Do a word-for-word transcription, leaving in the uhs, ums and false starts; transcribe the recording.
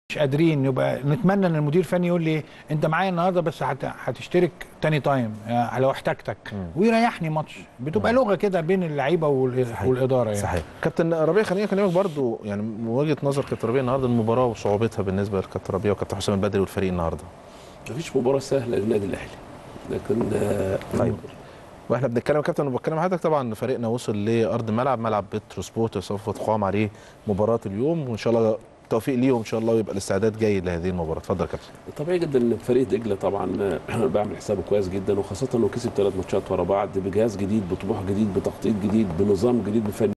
مش قادرين، يبقى نتمنى ان المدير الفني يقول لي انت معايا النهارده بس هتشترك تاني تايم لو احتاجتك ويريحني ماتش. بتبقى لغه كده بين اللعيبه والاداره يعني. صحيح. كابتن ربيع، خليني اكلمك برضو يعني من وجهه نظر كابتن ربيع النهارده المباراه وصعوبتها بالنسبه لكابتن ربيع وكابتن حسام البدري والفريق النهارده. مفيش مباراه سهله للنادي الاهلي، لكن طيب واحنا بنتكلم يا كابتن وبتكلم حضرتك طبعا فريقنا وصل لارض ملعب ملعب بترو سبورت سوف تقام عليه مباراه اليوم، وان شاء الله توفيق ليهم ان شاء الله ويبقى الاستعداد جيد لهذه المباراه. اتفضل يا كابتن. طبيعي جدا ان فريق دجله طبعا بعمل حسابه كويس جدا، وخاصه انه كسب ثلاث ماتشات ورا بعض بجهاز جديد بطموح جديد بتخطيط جديد بنظام جديد بفني